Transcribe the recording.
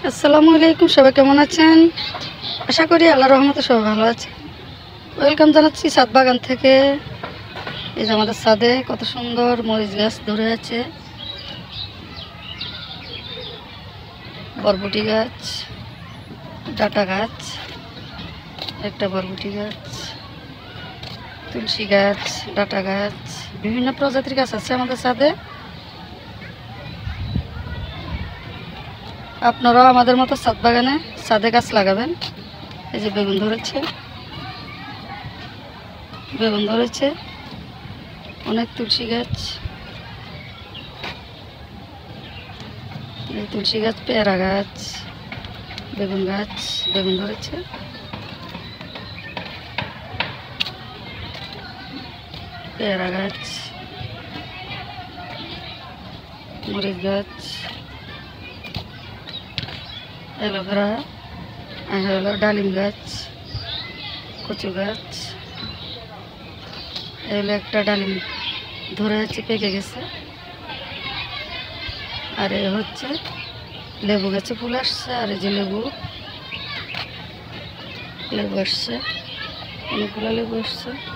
আসসালামু আলাইকুম, সবাই কেমন আছেন? আশা করি আল্লাহর রহমতে সবাই ভালো আছে। ওয়েলকাম জানাচ্ছি ছাদ বাগান থেকে। এই যে আমাদের ছাদে কত সুন্দর মরিচ গাছ ধরে আছে, বরবটি গাছ, ডাটা গাছ, একটা বরবটি গাছ, তুলসী গাছ, ডাটা গাছ, বিভিন্ন প্রজাতির গাছ আছে আমাদের ছাদে। আপনারাও আমাদের মতো ছাদ বাগানে ছাদে গাছ লাগাবেন। এই যে বেগুন ধরেছে, অনেক তুলসী গাছ, এই তুলসী গাছ, পেয়ারা গাছ, বেগুন ধরেছে, পেয়ারা গাছ, মরিচ গাছ, অ্যালোভেরা, হলো ডালিম গাছ, কচু গাছ, এগুলো একটা ডালিম ধরে আছে, পেকে গেছে। আর এ হচ্ছে লেবু গাছে ফুল আসছে, আর এই যে লেবু আসছে, অনেকগুলো লেবু আসছে।